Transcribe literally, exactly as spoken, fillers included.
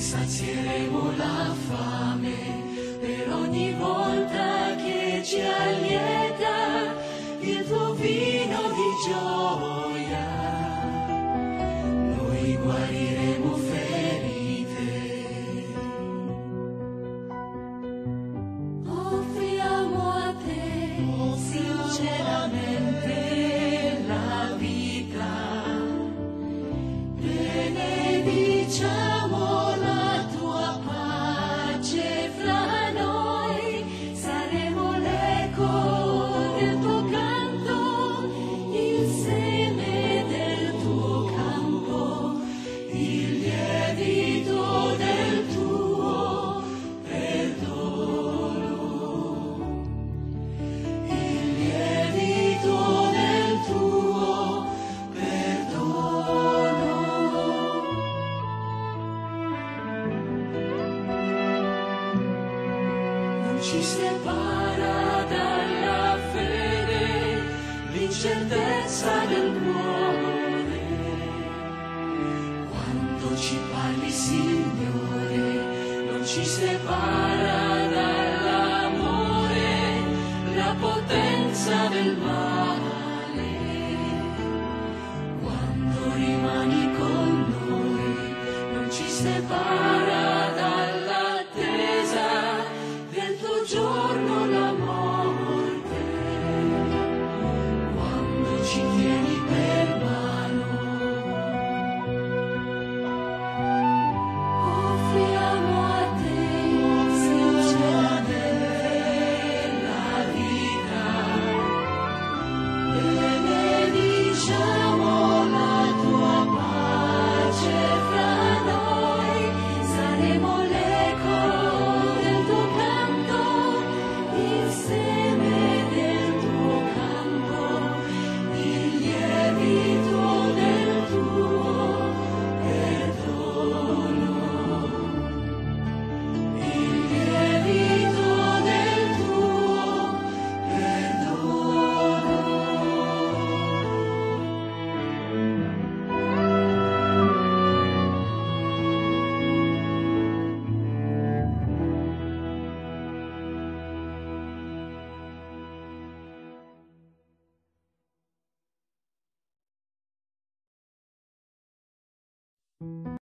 sazieremo la fame per ogni volta che ci allieta il tuo vino di gioia. Noi guariremo ferite. Offriamo a te sinceramente la vita. Benediciamo la tua pace fra noi, saremo l'eco del tuo canto, il seme del tuo campo, il lievito del tuo perdono, il lievito del tuo perdono. Non ci separa dalla fede l'incertezza del cuore. Quando ci parli, Signore, non ci separa dall'amore la potenza del male. Quando rimani con noi, non ci separa